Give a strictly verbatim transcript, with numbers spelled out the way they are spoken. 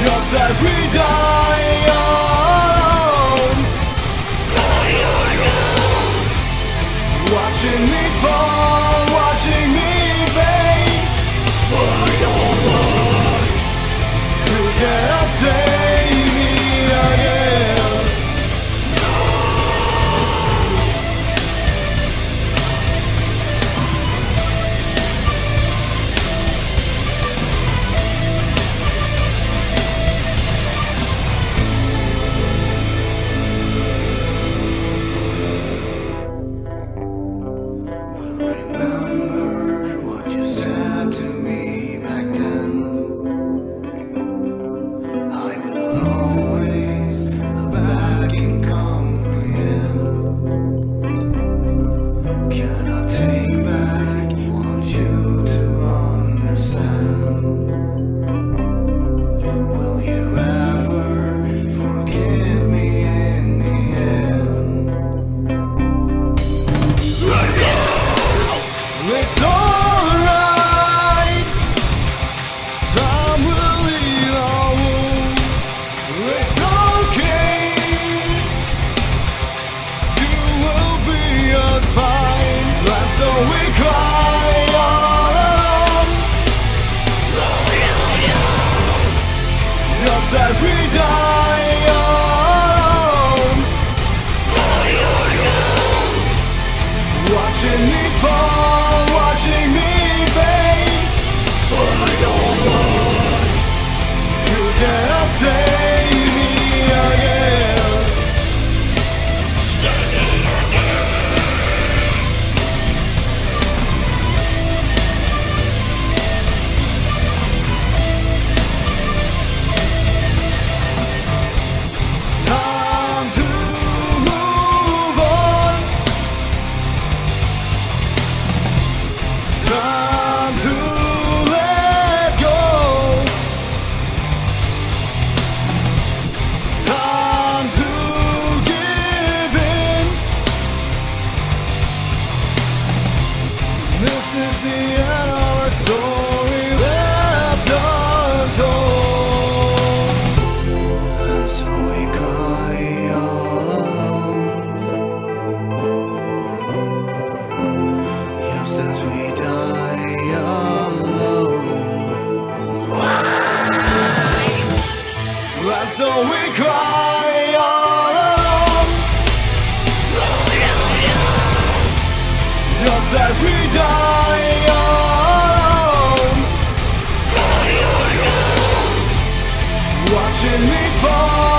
Just as we die alone, die alone. Watching me fall, watching me fade. I don't want. You cannot save me again. Remember what you said to me back then. I will always look back and comprehend. Cannot take back, want you to understand. Will you ever forgive me in the end? It's alright. Time will heal our wounds. It's okay. You will be just fine. That's so we cry all alone. Just as we die alone. Watching me fall, watching me fade. I don't want. You cannot save me again. Time to move on. Time to let go. Time to give in. This is the end of our story left untold. And so we cry all alone. Yeah, since we die alone. And so we cry all alone. Just as we die alone. Watching me fall.